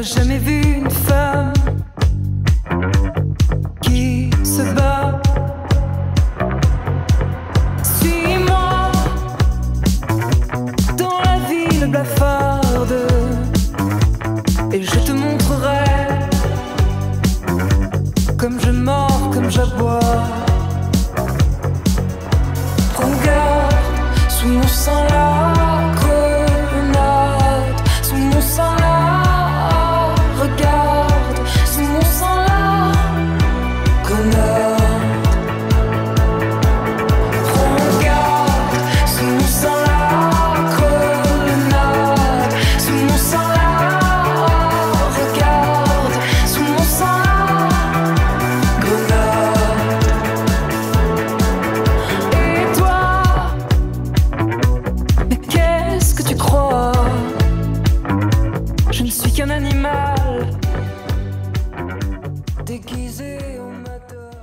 jamais vu une femme qui se bat. Suis-moi dans la ville blafarde et je te montrerai comme je mords, comme j'aboie. Regarde, sous mon sang la grenade, sous mon sang la, regarde, sous mon sang la grenade. Regarde, sous mon sang la grenade, sous mon sang la, regarde, sous mon sang la grenade. Et toi, mais qu'est-ce que tu crois? Je ne suis qu'un animal déguisé au matin.